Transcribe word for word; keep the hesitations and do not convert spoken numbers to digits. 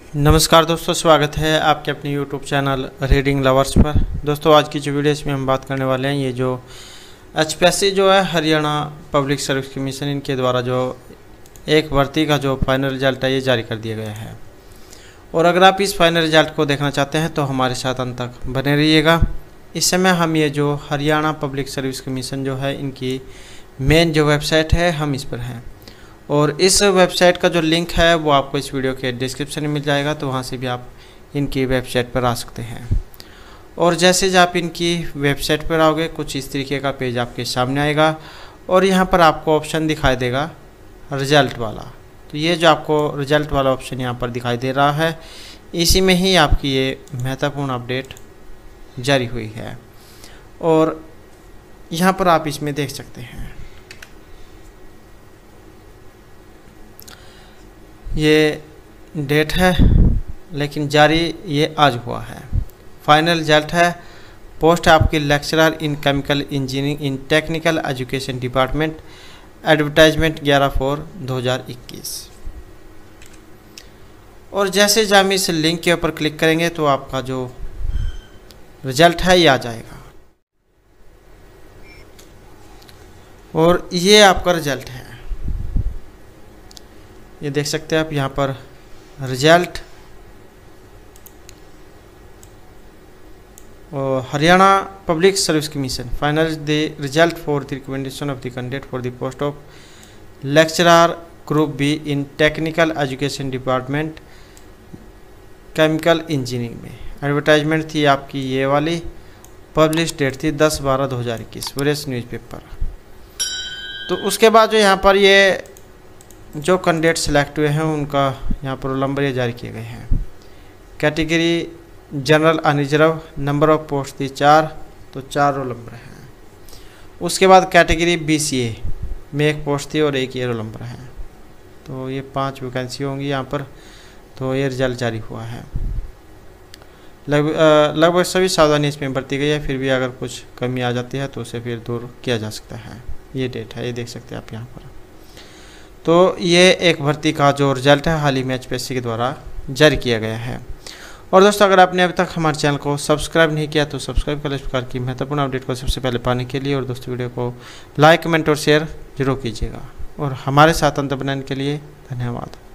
नमस्कार दोस्तों, स्वागत है आपके अपने यूट्यूब चैनल रीडिंग लवर्स पर। दोस्तों आज की जो वीडियो इसमें हम बात करने वाले हैं, ये जो एच पी एस सी जो है हरियाणा पब्लिक सर्विस कमीशन, इनके द्वारा जो एक भर्ती का जो फाइनल रिजल्ट है ये जारी कर दिया गया है। और अगर आप इस फाइनल रिजल्ट को देखना चाहते हैं तो हमारे साथ अंत तक बने रहिएगा। इस समय हम ये जो हरियाणा पब्लिक सर्विस कमीशन जो है इनकी मेन जो वेबसाइट है हम इस पर हैं, और इस वेबसाइट का जो लिंक है वो आपको इस वीडियो के डिस्क्रिप्शन में मिल जाएगा, तो वहाँ से भी आप इनकी वेबसाइट पर आ सकते हैं। और जैसे आप इनकी वेबसाइट पर आओगे कुछ इस तरीके का पेज आपके सामने आएगा, और यहाँ पर आपको ऑप्शन दिखाई देगा रिजल्ट वाला। तो ये जो आपको रिजल्ट वाला ऑप्शन यहाँ पर दिखाई दे रहा है, इसी में ही आपकी ये महत्वपूर्ण अपडेट जारी हुई है। और यहाँ पर आप इसमें देख सकते हैं ये डेट है, लेकिन जारी ये आज हुआ है। फाइनल रिजल्ट है, पोस्ट आपकी lecturer in chemical engineering in technical education department, advertisement ग्यारह फोर दो हज़ार इक्कीस। और जैसे जब हम इस लिंक के ऊपर क्लिक करेंगे तो आपका जो रिजल्ट है ये आ जाएगा, और ये आपका रिजल्ट है। ये देख सकते हैं आप यहाँ पर रिजल्ट, और Haryana public service commission final the result for the recommendation of the candidate for the post of lecturer group B in technical education department chemical engineering में। एडवर्टाइजमेंट थी आपकी ये वाली, पब्लिश डेट थी दस बारह दो हज़ार इक्कीस, वरिष्ठ न्यूज़पेपर। तो उसके बाद जो यहाँ पर ये जो कैंडिडेट सेलेक्ट हुए हैं उनका यहाँ पर रोल नंबर ये जारी किए गए हैं। Category general unreserved, number of post थी चार, तो चार रोल नंबर हैं। उसके बाद कैटेगरी बी सी ए में एक पोस्ट थी और एक ये रोल नंबर है, तो ये पांच वैकेंसी होंगी यहाँ पर। तो ये रिजल्ट जारी हुआ है। लगभग लगभग सभी सावधानी इसमें बरती गई है, फिर भी अगर कुछ कमी आ जाती है तो उसे फिर दूर किया जा सकता है। ये डेट है, ये देख सकते हैं आप यहाँ पर। तो ये एक भर्ती का जो रिजल्ट है हाल ही में एच पी एस सी के द्वारा जारी किया गया है। और दोस्तों अगर आपने अभी तक हमारे चैनल को सब्सक्राइब नहीं किया तो सब्सक्राइब कर इस प्रकार की महत्वपूर्ण अपडेट को सबसे पहले पाने के लिए। और दोस्तों वीडियो को लाइक, कमेंट और शेयर जरूर कीजिएगा। और हमारे साथ अंत बनाने के लिए धन्यवाद।